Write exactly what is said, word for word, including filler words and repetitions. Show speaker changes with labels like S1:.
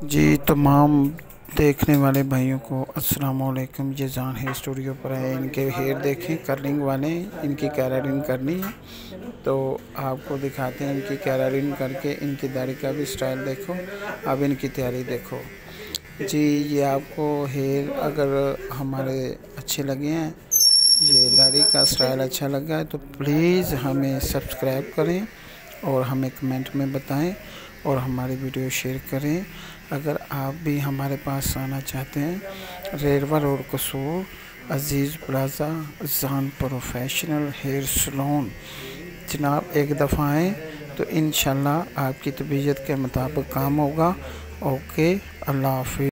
S1: जी तमाम देखने वाले भाइयों को अस्सलाम वालेकुम। ये जान हेयर स्टूडियो पर है। इनके हेयर देखें, कर्लिंग वाले, इनकी कैराटिन करनी है तो आपको दिखाते हैं। इनकी कैराटिन करके इनकी दाढ़ी का भी स्टाइल देखो। अब इनकी तैयारी देखो जी। ये आपको हेयर अगर हमारे अच्छे लगे हैं, ये दाढ़ी का स्टाइल अच्छा लगा है तो प्लीज़ हमें सब्सक्राइब करें और हमें कमेंट में बताएं और हमारी वीडियो शेयर करें। अगर आप भी हमारे पास आना चाहते हैं, Rerwa road Kasur, Aziz plaza, Jan professional hair salon. जनाब एक दफ़ा आएँ तो इंशाल्लाह आपकी तबीयत के मुताबिक काम होगा। ओके, अल्लाह हाफ़िज़।